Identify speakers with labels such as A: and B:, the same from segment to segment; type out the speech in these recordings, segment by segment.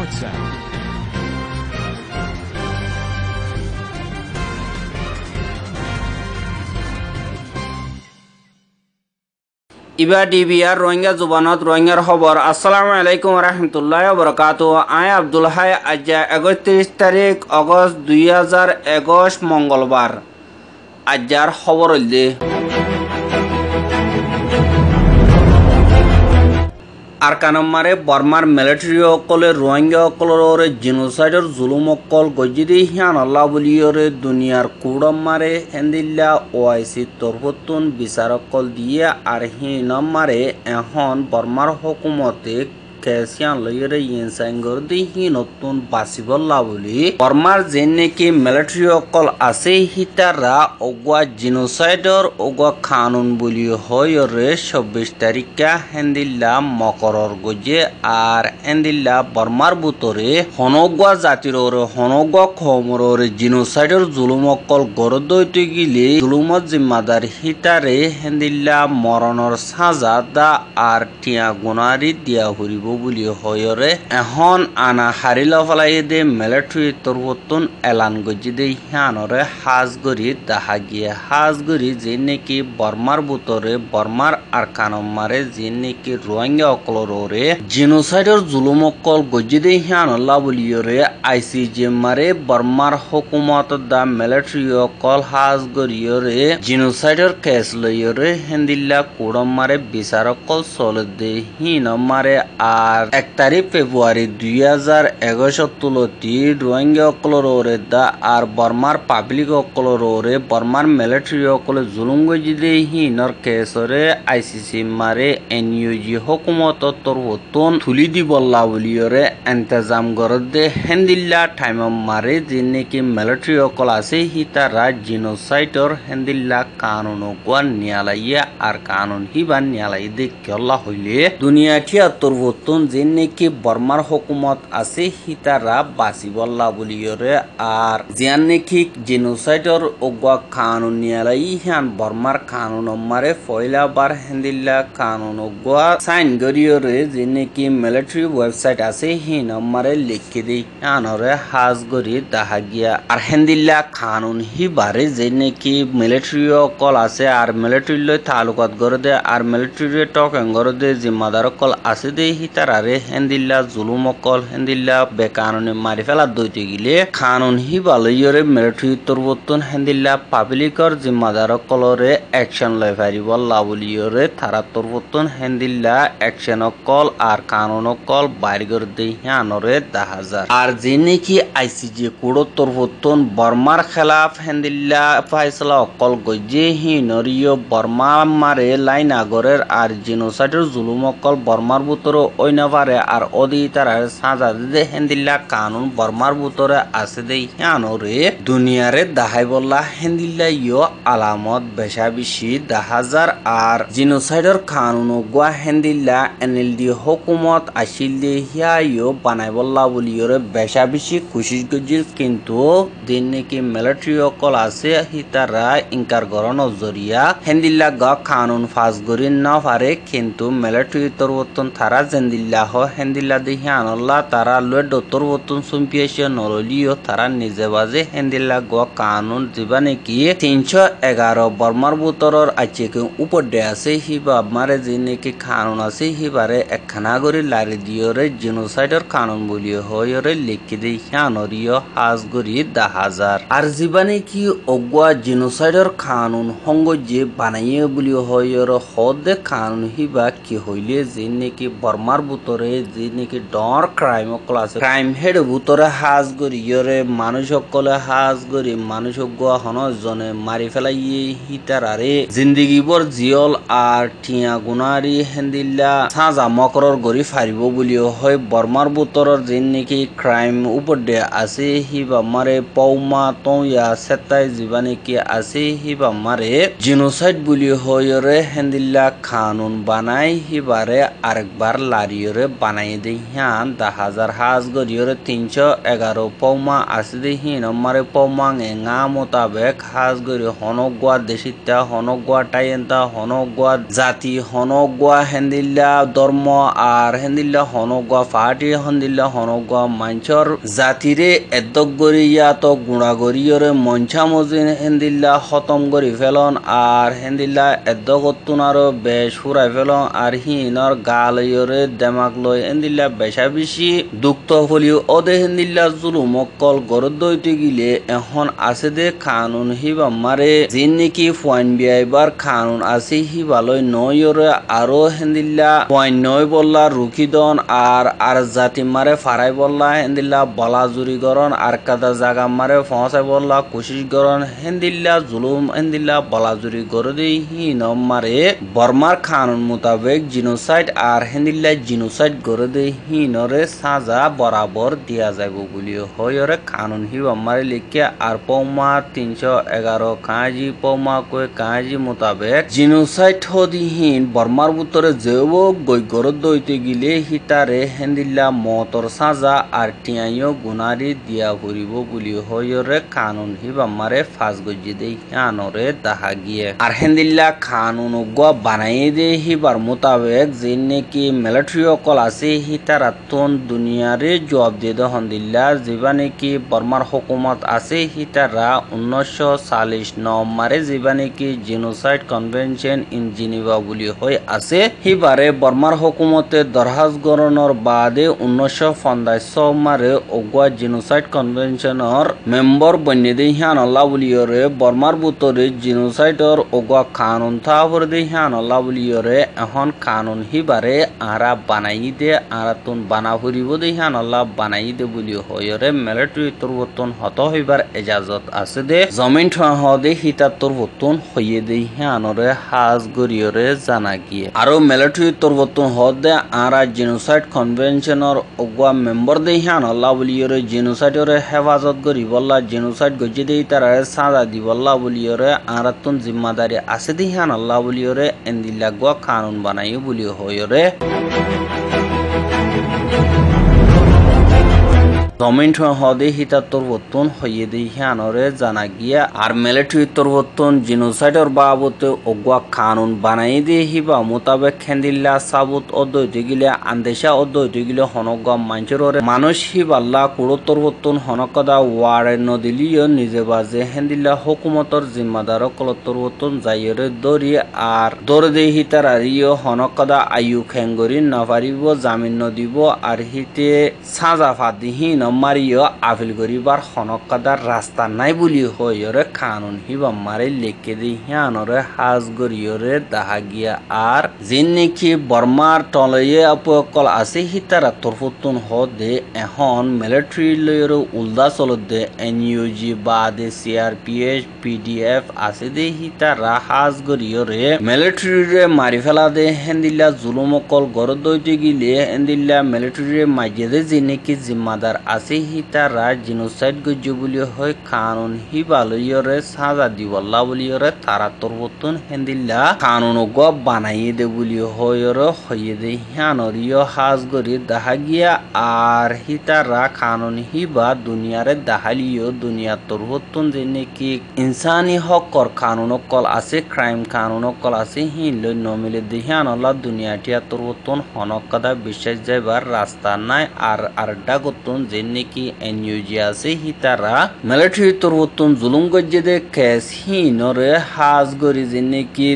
A: Sports Center.
B: ইবা DBR Rohingya জুবানত রোহিঙ্গার খবর। আসসালামু আলাইকুম রহমতুল্লাহ বরকাতু। আয় আব্দুল হাই আজ্জা 31 তারিখ অগস্ট 2021 মঙ্গলবার। আজ্জার খবর হইলে আরকানম্মারে বর্মার মিলিটারি অকলে রোহিঙ্গা অকলর জিনোসাইডর জুলুম অকল গজিদি হিয়ান আল্লাহ বলিয়রে দুনিয়ার কুড়ম্মারে হেন্দিল্লা ওআইসি তরফতুন বিচার অকল দিয়ে আর হিনম্মারে এখন বর্মার হকুমতে কেসিয়ান লইরে ইনসাইঙ্গর দিহি নতুন বাসিবল্লা বলি বর্মার যে নাকি মিলিটারি অকল আছে হিতারা অগুয়া জিনোসাইডর অগুয়া কানুন বলি হয়রে 26 তারিখা হেন্দিল্লা মকরর গজে আর হেন্দিল্লা বর্মার বুতরে হনগুয়া জাতির হনগুয়া খমরর জিনোসাইডর জুলুম অকল গরদ দইতে গিলে জুলুমত জিম্মাদার হিতারে হেন্দিল্লা মরণর সাজা দা আর টিয়া গুনারি দিয়া হরিব বুলি হয়রে এখন আনা হারিলা ফলাই দে মিলিটারি তরফতুন এলান গজি দে হিয়ানরে হাজগরি দাহা গিয়ে হাজগরি যে নাকি বর্মার বুতরে বর্মার আরকানম্মারে যে নাকি রোহিঙ্গা অকলরে জিনোসাইডর জুলুম অকল গজি দে হিয়ানল্লা বলিয়রে আইসিজে মারে বর্মার হুকুমত দা মিলিটারি অকল হাজগরিয়রে জিনোসাইডর কেস লইয়রে হেন্দিল্লা কুড়ম্মারে বিচার অকল চলে দে হিনম্মারে আর 1 তারিখ ফেব্রুয়ারি 2021 তুলতি রোহিঙ্গা অকলরে দা আর বর্মার পাবলিক অকলরে বর্মার মিলিটারি অকলে জুলুম গজিদে হিনর কেসরে আইসিসি মারে এনইউজি হুকুমত তরফতুন তুলি দিবল্লা বলিয়রে ইন্তজাম গরদে হেন্দিল্লা টাইম মারে যে নাকি মিলিটারি অকল আছে হিতারা জিনোসাইডর হেন্দিল্লা কানুন গোয়া নিয়ালাইয়া আর কানুন হিবা নিয়ালাই দে কেল্লা হইলে দুনিয়া ঠিয়া তরফতুন যে নাকি বর্মার হুকুমত আছে হিতারা বাসিবল্লা বলিয়রে আর জিয়ান নাকি জিনোসাইডর ওগুয়া কানুন নিয়ালাই হিয়ান বর্মার কানুন মারে ফয়লাবার হেন্দিল্লা কানুন ওগুয়া সাইন গরিয়রে যে নাকি মিলিটারি ওয়েবসাইট আছে হি নম্বরে লিখে দি হিয়ানরে হাজগরি দাহা গিয়া আর হেন্দিল্লা কানুন হিবারে যে নাকি মিলিটারি অকল আছে আর মিলিটারি লই তালুকাত গরে দে আর মিলিটারি টকেন গরে দে জিম্মাদার অকল আছে দে হিতারারে হেন্দিল্লা জুলুম অকল হেন্দিল্লা বেকানুনে মারি ফেলা দইতে গিলে কানুন হিবালইয়রে মিলিটারি তরফতুন হেন্দিল্লা পাবলিকর জিম্মাদার অকলরে অ্যাকশন লই পারিব লাবলিয়রে তারা তরফতুন হেন্দিল্লা অ্যাকশন অকল আর কানুন অকল বাইর করে দে হিয়ানরে 10,000 আর যে নাকি আইসিজি কুড়ো তরফতুন বর্মার খেলাফ হেন্দিল্লা ফাইসলা অকল গজে হিনরিয় বর্মা মারে লাইন আগরের আর জিনোসাইডের জুলুম অকল বর্মার বুতর ওইনাভারে আর অদি তারা সাজা দে হেন্দিল্লা কানুন বর্মার বুতরে আছে দে হিয়ানরে দুনিয়ারে দাহাই বল্লা হেন্দিল্লা ইয় আলামত বেশা বেশি 10,000 আর জিনোসাইডর কানুন গোয়া হেন্দিল্লা এনএলডি হুকুমত আসিল দে হিয়া ইয় বানাই বল্লা বলিয়রে বেশা বেশি খুশি গজিল কিন্তু দিন নাকি মিলিটারি অকল আছে হিতারা ইনকার গরণ জরিয়া হেন্দিল্লা গ কানুন ফাস গরি না পারে কিন্তু মিলিটারি তরবতন তারা জেন্দিল্লা হ হেন্দিল্লা দেখি আনল্লা তারা লয়ে ডতর বতন সুম্পিয়েছে নরলিও তারা নিজে বাজে হেন্দিল্লা গ কানুন দিবা নাকি 311 বর্মার বুতরর আছে কি উপর দে আছে হিবা মারে যে নাকি কানুন আছে হিবারে একখানা গরি লারি দিয়রে জিনোসাইডর কানুন বলিও হয়রে লিখি দে হিয়ানরিও হাজগরি 10,000 আর জীবানে কি অগুয়া জিনোসাইডর কানুন হঙ্গ যে বানাইয়ে বলিও হয়র হদে কানুন হিবা কি হইলে যে নাকি বর্মার বুতরে যে নাকি ডর ক্রাইম অকল আছে ক্রাইম হেড বুতরে হাজ গরিয়রে মানুষ অকলে হাজ গরি মানুষ অগুয়া হন জনে মারি ফেলাইয়ে হিতারারে জিন্দিগি বর জিয়ল আর টিয়া গুনারি হেন্দিল্লা সাজা মকরর গরি ফারিব বলিও হয় বর্মার বুতরর যে নাকি ক্রাইম উপর দে আছে হিবা মারে পৌমা তৌয়া সেতাই জীবানে কি আছে হিবা মারে জিনোসাইড বলি হয়রে হেন্দিল্লা কানুন বানাই হিবারে আরেকবার লারি গড়িয়রে বানাই দে হিয়ান 10,000 হাজ গড়িয়রে 311 পৌমা আছে দে হিন আমারে পৌমা এঙা মোতাবেক হাজ গড়ি হনগুয়া দেশিতা হনগুয়া টাইয়েন্তা হনগুয়া জাতি হনগুয়া হেন্দিল্লা ধর্ম আর হেন্দিল্লা হনগুয়া পার্টি হেন্দিল্লা হনগুয়া মাঞ্চর জাতিরে এদ্দক গড়িয়া তো গুণা গড়িয়রে মঞ্চা মজিন হেন্দিল্লা খতম গড়ি ফেলন আর হেন্দিল্লা এদ্দকতুনারও বেশ ফুরাই ফেলন আর হিনর গালয়রে দেমাক লই হেন্দিল্লা বেশা বেশি দুঃখ ফলিও ওদে হেন্দিল্লা জুলুমকল গরদ দইতে গিলে এখন আছে দে কানুন হিবা মারে জিন নাকি পয়েন্ট বিয়াইবার কানুন আছে হিবালয় নয়রে আরো হেন্দিল্লা পয়েন্ট নয় বললা রুখিদন আর জাতি মারে ফারাই বললা হেন্দিল্লা বলা জুরি গরন আর কাদা জাগা মারে ফসাই বললা কোশিশ গরন হেন্দিল্লা জুলুম হেন্দিল্লা বলা জুরি গরদে হিন মারে বর্মার কানুন মোতাবেক জিনোসাইড আর হেন্দিল্লা জিনোসাইড গরদে হিনরে সাজা বরাবর দিয়া যাইব বলি হয়রে কানুন হিবা মারে লিখিয়া আর পৌমা 311 কাজি পৌমা কয়ে কাজি মোতাবেক জিনোসাইড হদিহীন বর্মার ভিতরে যেব গই গরদ দইতে গিলে হিতারে হেন্দিল্লা মতর সাজা আর টিয়াইও গুনারি দিয়া ভরিব বলি হয়রে কানুন হিবা মারে ফাঁস গজি দে হিয়ানরে দাহা গিয়ে আর হেন্দিল্লা কানুন গা বানাই দে হিবার মোতাবেক যে নাকি মিলিটারি অকল আছে হিতারাতন দুনিয়ারে জবাব দিয়ে দে হন্দিল্লা যেবা নাকি বর্মার হুকুমত আছে হিতারা 1940 নভেম্বরে যেবা নাকি জিনোসাইড কনভেনশন ইন জিনিভা বলি হয়ে আছে হিবারে বর্মার হুকুমতে দরহাজ গরণর বাদে 1950 মারে ওগুয়া জিনোসাইড কনভেনশনের মেম্বর বন্যে দে হিয়ানল্লাহ বলিয়রে বর্মার বুতরে জিনোসাইডর ওগুয়া কানুন থাপরে দে হিয়ানল্লাহ বলিয়রে এখন কানুন হিবারে আরা বানাই দে আরাতুন বানা ফুরিব দে হিয়ানল্লাহ বানাই দে বলি হয়রে মিলিটারি তরবতন হত হইবার এজাজত আছে দে জমিন হদে হিতা তরবতন হইয়ে দে হিয়ানরে হাজ গরিয়রে জানা গিয়ে আরো মিলিটারি তরবতন হদে আরা জিনোসাইড কনভেনশনের ওগুয়া মেম্বর দে হিয়ানল্লাহ বলিয়রে জিনোসাইডরে হেফাজত করি বললা জিনোসাইড গজি দে তারা সাজা দি বললা বলিয়রে আরাতুন জিম্মাদারি আছে দে হিয়ানল্লাহ বলিয়রে এন্দিল্লা গুয়া কানুন বানাই বলি হয়রে জমিন হদে হিতা তরবতন হইয়ে দে হিয়ানরে জানা গিয়া আর মিলিটারি তরবতন জিনোসাইডর বাবতে ওগুয়া কানুন বানাই দে হিবা মোতাবেক হেন্দিল্লা সাবুত অদ্বৈত গিলে আন্দেশা অদ্বৈত গিলে হনগা মাঞ্চরে মানুষ হিবাল্লা কুড়ো তরবতন হনকদা ওয়ারে নদিলিও নিজে বাজে হেন্দিল্লা হুকুমতর জিম্মাদার কল তরবতন যাইরে দরি আর দৌড় দে হিতার আরিও হনকদা আয়ু খেঙ্গরি নাপারিব জামিন নদিব আর হিতে সাজা ফাদিহীন মারিও আপিল করিবার হনকাদার রাস্তা নাই বলি হইরে কানুন হিবা মারে লেখে দি হিয়ানরে হাজ গরিয়রে দাহা গিয়া আর জিন নাকি বর্মার টলয়ে আপকল আছে হিতারা তরফতুন হদে এখন মিলিটারি লয়ের উল্দা চলত দে এনইউজি বাদে সিআরপিএফ পিডিএফ আছে দে হিতারা হাজ গরিয়রে মিলিটারিরে মারি ফেলা দে হেন্দিল্লা জুলুমকল গরদ দইতে গিলে হেন্দিল্লা মিলিটারিরে মাইজে দে জিন নাকি জিম্মাদার আছে হিতারা জিনোসাইড গজ্য বলি হয় কানুন হিবালয়রে সাজা দিবল্লা বলিয়রে তারা তরবতন হেন্দিল্লা কানুন গ বানাইয়ে দে বলি হয়রে হইয়ে দে হিয়ানরিয় হাজ গরি দাহা গিয়া আর হিতারা কানুন হিবা দুনিয়ারে দাহালিও দুনিয়া তরবতন যে নাকি ইনসানি হকর কানুন কল আছে ক্রাইম কানুন কল আছে হিল নমিলে দে হিয়ানল্লাহ দুনিয়াটিয়া তরবতন হনকদা বিশ্বাস যাইবার রাস্তা নাই আর আরডা গতন যে নাকি এনইউজি আছে হিতারা মিলিটারি তরবতন জুলুম গজ্জে দে কেস হিনরে হাজ গরি যে নাকি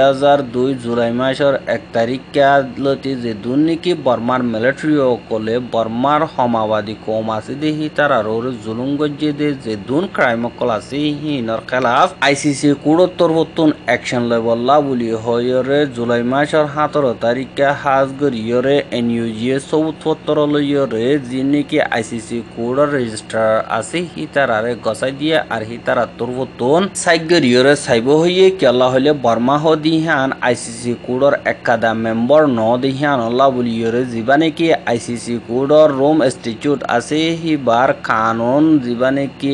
B: 2002 জুলাই মাসের 1 তারিখ লতি যে দুন নাকি বর্মার মিলিটারি কলে বর্মার সমাবাদী কম আছে দে হিতারা রে জুলুম গজ্জে দে যে দুন ক্রাইম কল আছে হিনর খেলাফ আইসিসি কুড়ো তরবতন অ্যাকশন লেবল্লা বলি হয়রে জুলাই মাসের 17 তারিখে হাজ গরিয়রে এনইউজি 74 লইয়রে যে নাকি আইসিসি আইসিসি কোডর রেজিস্টার আছে হিতারারে গসাই দিয়ে আর হিতারা তুরবতন সাইগরিয়রে সাইব হইয়ে কেলা হইলে বর্মা হ দিহান আইসিসি কোডর একাদা মেম্বার ন দিহান আল্লাহ বলিয়রে জীবানে কি আইসিসি কোডর রোম ইনস্টিটিউট আছে হিবার কানুন জীবানে কি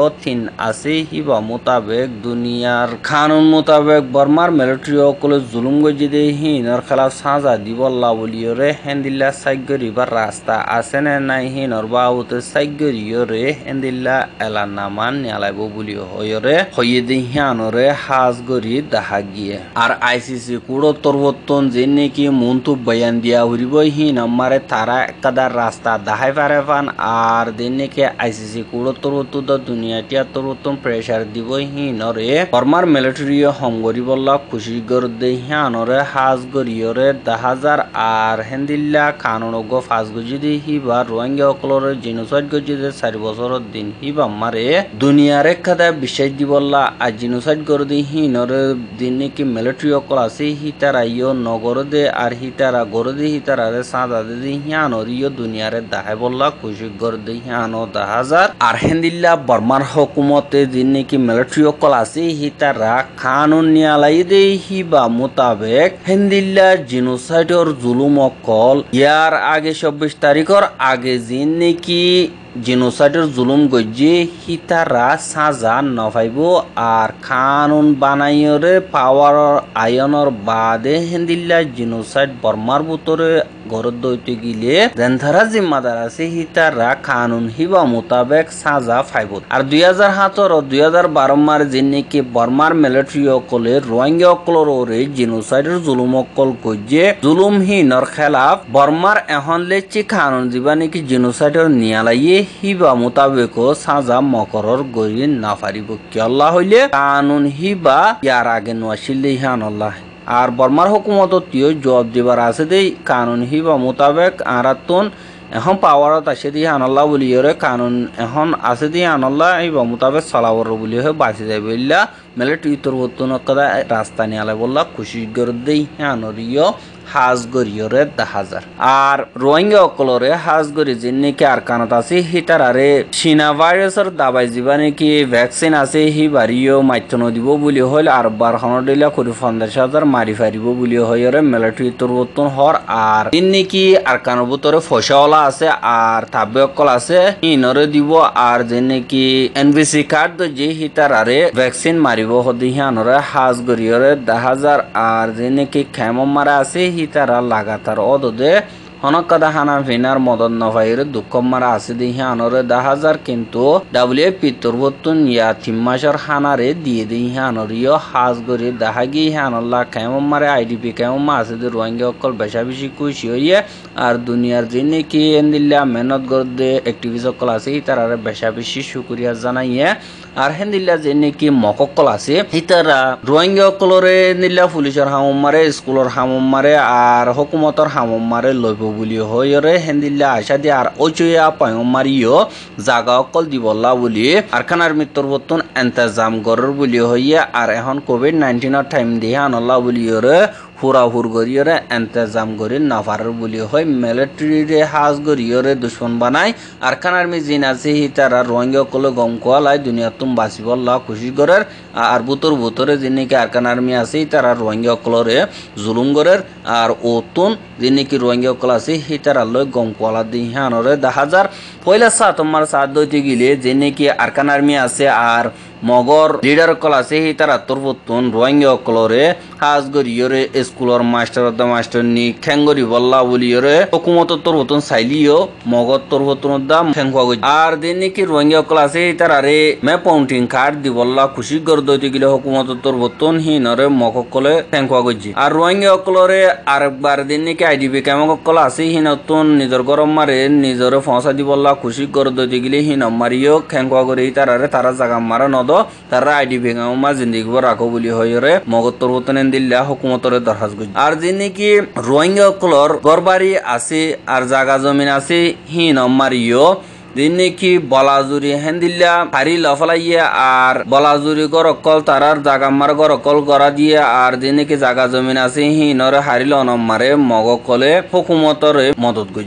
B: 12-3 আছে হিবা মোতাবেক দুনিয়ার কানুন মোতাবেক বর্মার মিলিটারি অকলে জুলুম গজিদে হিনর খেলাফ সাজা দিবল্লা বলিয়রে হেন্দিল্লা সাইগরিবার রাস্তা আছে নে নাই হিনর বাউতে সাইগরিয়রে হেন্দিল্লা এলানামান নিয়ালাইব বলিও হয়রে হইয়ে দিহানরে হাজগরি দাহা গিয়ে আর আইসিসি কোডর তরবতন যে নাকি মন্তু বয়ান দিয়া হরিব হিন আমারে তারা একাদার রাস্তা দাহাই পারে পান আর দিন নাকি আইসিসি কোডর তরবতন দুনিয়াটিয়া তরবতন প্রেসার দিব হিনরে বর্মার মিলিটারি হমগরি বল্লা খুশি গর দেহানরে হাজগরিয়রে 10,000 আর হেন্দিল্লা কানুনগ ফাজ গজিদে হিবা রোহিঙ্গা অকলরে জিনোসাইড গজিদে 4 বছরের দিন হিবা মারে দুনিয়ার একাদা বিশ্বাস দিবল্লা আর জিনোসাইড গর দে হিনরে দিন নাকি মিলিটারি অকল আছে হিতারা ইয় নগর দে আর হিতারা গর দে হিতারারে সাদা দে হিয়ানর ইয় দুনিয়ারে দাহাই বল্লা খুশি গর দে হিয়ানো 10,000 আর হেন্দিল্লা বর্মার হুকুমতে দিন নাকি মিলিটারি অকল আছে হিতারা কানুন নিয়ালাই দে হিবা মোতাবেক হেন্দিল্লা জিনোসাইডর জুলুম অকল ইয়ার আগে 24 তারিখর আগে দিন নাকি জিনোসাইডর জুলুম গজ্জে হিতারা সাজা নভাইব আর কানুন বানাইরে পাওয়ার আয়নর বাদে হেন্দিল্লা জিনোসাইড বর্মার ভিতরে ঘর দইতে গিলে জেন্ধারা জিম্মাদার আছে হিতারা কানুন হিবা মোতাবেক সাজা ফাইব আর 2007 ও 2012 মার যেনেকি বর্মার মিলিটারি অকলে রোহিঙ্গা অকলরে জিনোসাইডর জুলুম অকল গজ্জে জুলুম হিনর খেলাফ বর্মার এখন লেচি কানুন দিবা নাকি জিনোসাইডর নিয়ালাইয়ে হিবা মোতাবেক সাজা মকরর গরি না পারিব কি আল্লাহ হইলে কানুন হিবা ইয়ার আগে নোয়াশিলে হান আল্লাহ আর বর্মার হুকুমত তিয় জবাব দিবার আছে দেই কানুন হিবা মোতাবেক আরাতুন এখন পাওয়ারত আছে দিয়ে আনাল্লাহ বলিয়রে কানুন এখন আছে দিয়ে আনাল্লাহ হিবা মোতাবেক চলাবর বলি হয়ে বাঁচি যাই বললা মিলিটারি তরবতন কদা রাস্তা নিয়ালে বললা খুশি করে দেই আনরিয় হাজগরিয়রে 10,000 আর রোহিঙ্গা অকলরে হাজগরি যে নাকি আর কানত আছে হিতারারে সিনা ভাইরাসের দাবাই যাবা নাকি ভ্যাকসিন আছে হি বাড়িও মাইথন দিব বলি হইল আর 12 দিলা করে 50,000 মারি ফারিব বলি হইরে মিলিটারি তরবতন হর আর তিন নাকি আর কানোর ভিতরে ফসাওয়ালা আছে আর তাবে অকল আছে ইনরে দিব আর যে নাকি এনবিসি কার্ড যে হিতারারে ভ্যাকসিন মারিব হদিহানরে হাজগরিয়রে 10,000 আর যে নাকি খেম মারা আছে হিতারা লাগাতার অদদে হনকাদা হানা ভিনার মদন নভাইরে দুঃখ মারা আছে দিহি আনরে 10,000 কিন্তু ডাব্লিউএফপি তরবতন ইয়া 3 মাসের হানারে দিয়ে দিহি আনরিও হাজগরি দাহাগি হানল্লা কেমন মারে আইডিপি কেমন মা আছে যে রোহিঙ্গা অকল বেশা বেশি খুশি হইয়ে আর দুনিয়ার যিনি কি এন্দিল্লা মেহনত গর্দে অ্যাক্টিভিস্ট অকল আছে তারারে বেশা বেশি শুকরিয়া জানাইয়ে আর হেন্দিল্লা যিনি কি মককল আছে হিতারা রোহিঙ্গা অকলরে নিল্লা পুলিশের হামম মারে স্কুলের হামম মারে আর হুকুমতর হামম মারে লইব বলি হইরে হেন্দিল্লা আশা দিয়ে আর ওচয়া পায়ম মারিও জাগা অকল দিবল্লা বলি আর খানার মৃত্যুর বর্তন এন্তেজাম গরর বলি হইয়া আর এখন কোভিড-19 টাইম দিয়ে আনল্লা বলি হরে হুরাহুর গরিয়রে এন্তেজাম গরি নাফারের বলি হয় মিলিটারি হাজ গরিয়রে দুশ্মন বানাই আর খানার মি জিন আছে হিতারা রোহিঙ্গা কলে গম কোয়ালাই দুনিয়া তুম বাঁচিবল্লা খুশি করের আর বুতরে যিনি আর খানার মি আছে তারা রোহিঙ্গা কলরে জুলুম করের আর ওতুন যিনি কি রোহিঙ্গা কল আছে হিতারা লই গম কোয়ালা দিহানরে 10,000 পয়লা তোমার সাথ দইতে গিলে যিনি কি আর খানার মি আছে আর মগর লিডার কল আছে হিতারা তরবতন রোহিঙ্গা কলরে হাজ গরিয়রে স্কুলর মাস্টার নি খেঙ্গরি বল্লা বলিয়রে হুকুমত তরবতন চাইলিও মগর তরবতন দাম খেঙ্গুয়া গই আর দিন কি রোহিঙ্গা কল আছে তারারে মে পাউন্টিং কার্ড দি বল্লা খুশি গর দইতে গিলে হুকুমত তরবতন হিনরে মকক কলে খেঙ্গুয়া গইজি আর রোহিঙ্গা কলরে আরেকবার দিন কি আইডিপি কেমক কল আছে হিনতন নিজর গরম মারে নিজরে ফসা দি বল্লা খুশি গর দইতে গিলে হিন মারিও খেঙ্গুয়া গরি তারারে তারা জাগা মারা নদ তারা আইডিপি কেমা জিন্দিগি রাখো বলি হইরে মগর তরবতন দিল্লা হুকুমতরে দরখাস্ত গই আর যিনি কি রোহিঙ্গা কলর গরবাড়ি আছে আর জাগা জমিন আছে হিন মারিও দিনে কি বলাজুরি হেন্দিল্লা হারি লফলাইয়া আর বলাজুরি গরকল তারার জাগা মার গরকল গড়া দিয়ে আর দিনে কি জাগা জমিন আছে হিনরে হারিল অনম মারে মগ কলে হুকুমতরে মদত গজ্জি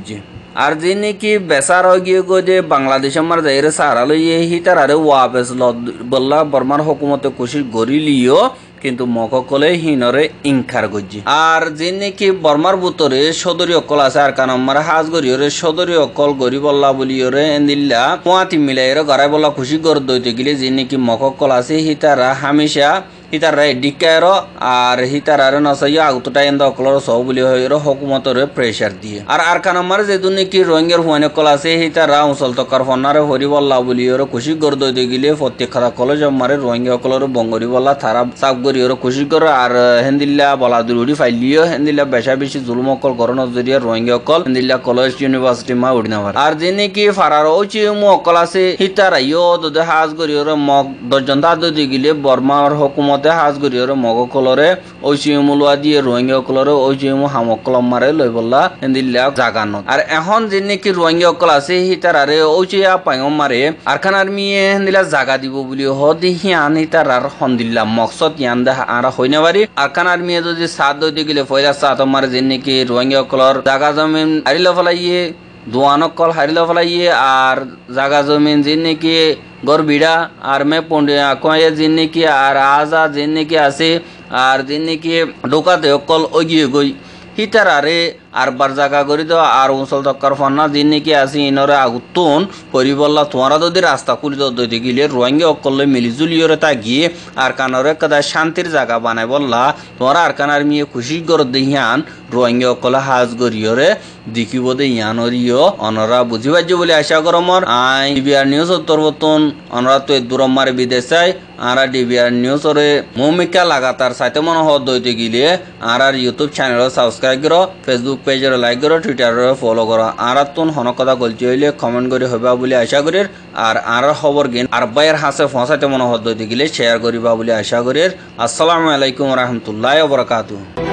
B: আর যে নাকি বেচার গিয়ে গো যে বাংলাদেশ আমার যাইরে সারা লইয়ে হিতার আরে ওয়াবেস বললা বর্মার হকুমতে কোশিশ গড়িলিও কিন্তু মককলে হিনরে ইনকার গজি আর যে নাকি বর্মার বুতরে সদরী অকল আছে আর কান আমার হাজ গরিয়রে সদরী অকল গরি বললা বলিয়রে এন্দিল্লা পোয়াতি মিলাইরে গড়াই বললা খুশি গর দইতে গেলে যে নাকি মককল আছে হিতারা হামেশা হিতারা ডিকায়র আর হিতারারে নসাইয়া আগুতটা এন্দ অকলর সহ বলি হইর হকুমতরে প্রেসার দিয়ে আর কান আমার যে নাকি রোহিঙ্গার হুয়ানে কল আছে হিতারা উসল তকার ফন্নারে হরি বললা বলিয়রে খুশি গর দইতে গেলে প্রত্যেক খারা কলেজ আমারে রোহিঙ্গা অকলর বঙ্গরি বললা তারা সাব গরিয়রে খুশি গর আর হেন্দিল্লা বলা দুরি ফাইলিও হেন্দিল্লা বেশা বেশি জুলুম অকল গরন জরিয়া রোহিঙ্গা অকল হেন্দিল্লা কলেজ ইউনিভার্সিটি মা উড়িনাবার আর যে নাকি ফারার ওচি মু অকল আছে হিতারাইও দদে হাজ গরিয়রে মগ দর্জন দা দইতে গেলে বর্মার হকুমত হাজ গরিয়রে মগ কলরে ঐচিমুলুয়া দিয়ে রোহিঙ্গা কলরে ঐচিমু হামক কলম মারে লই বললা হেন্দিল্লা জাগানো আর এখন যে নাকি রোহিঙ্গা কল আছে হিতারারে ঐচিয়া পাইম মারে আর খান আর্মিয়ে হেন্দিল্লা জাগা দিব বলি হদি হিয়ান হিতারার হন্দিল্লা মকসদ ইয়ান দা আর হইনা বাড়ি আর খান আর্মিয়ে যদি সাথ দইতে গেলে পয়লা সাথ মারে যে নাকি রোহিঙ্গা কলর জাগা জমিন হারিল ফেলাইয়ে দোয়ানক কল হারিল ফেলাইয়ে আর জাগা জমিন যে নাকি গরবিড়া আর মে পন্ডিয়া কয়ে জিন্নে কি আর আজা জিন্নে কি আছে আর জিন্নে কি ঢোকাতে অকল ওগিয়ে গই হিতারারে আর বার জায়গা করি তো আর উঁচল তক্কার ফন্না জিন্নে কি আছে ইনরে আগুতন পরিবল্লা তোমারা যদি রাস্তা খুলি দইতে গেলে রোহিঙ্গা অকলে মিলিজুলিয়রে তা গিয়ে আর কানরে কাদা শান্তির জায়গা বানাই বললা তোমরা আর কানার মিয়ে খুশি গর দেহিয়ান রোহিঙ্গা অকলে হাজ গরিয়রে দেখিব দে ইয়ানরিও অনরা বুঝিবাজ্য বলে আশা করমর আই ডিবিআর নিউজ উত্তরবর্তন অনরা তো দূরম মারে বিদেশাই আর ডিবিআর নিউজ ওরে ভূমিকা লাগাতার সাথে মনে হদ দইতে গেলে আর ইউটিউব চ্যানেল সাবস্ক্রাইব করো ফেসবুক পেজের লাইক করো টুইটারে ফলো করো আর তুন হন কথা গলতি হইলে কমেন্ট করে হইবা বলে আশা করি আর খবর গেন আর বাইয়ের হাসে ফসাইতে মনে হদ দইতে গেলে শেয়ার করিবা বলে আশা করি আসসালামু আলাইকুম রহমতুল্লাহ বরকাতুহ।